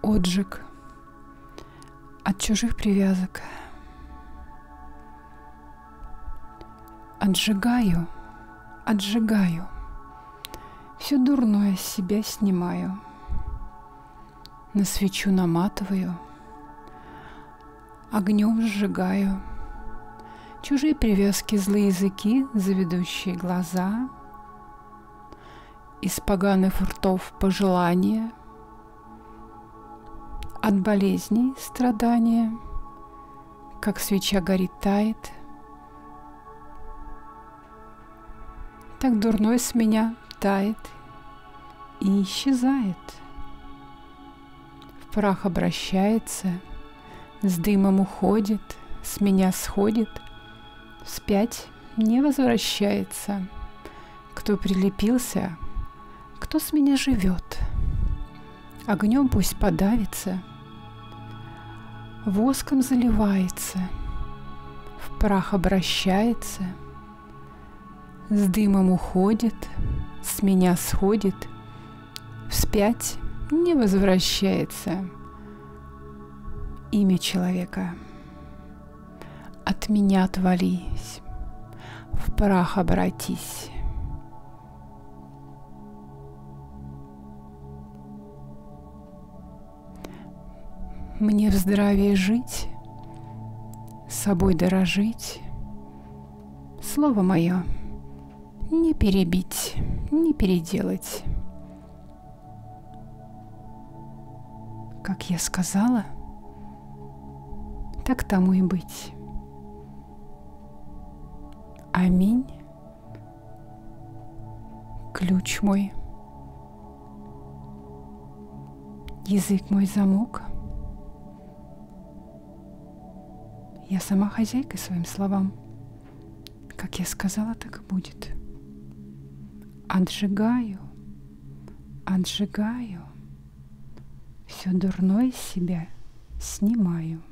Отжиг от чужих привязок. Отжигаю, все дурное с себя снимаю, на свечу наматываю, огнем сжигаю чужие привязки, злые языки, заведущие глаза, из поганых ртов пожелания, от болезней страдания, как свеча горит, тает, так дурной с меня тает и исчезает, в прах обращается, с дымом уходит, с меня сходит, вспять не возвращается. Кто прилепился, кто с меня живет, огнем пусть подавится, воском заливается, в прах обращается, с дымом уходит, с меня сходит, вспять не возвращается. Имя человека: от меня отвались, в прах обратись. Мне в здравии жить, собой дорожить, слово мое не перебить, не переделать. Как я сказала, так тому и быть. Аминь. Ключ мой, язык мой замок. Я сама хозяйка своим словам. Как я сказала, так и будет. Отжигаю, все дурное с себя снимаю.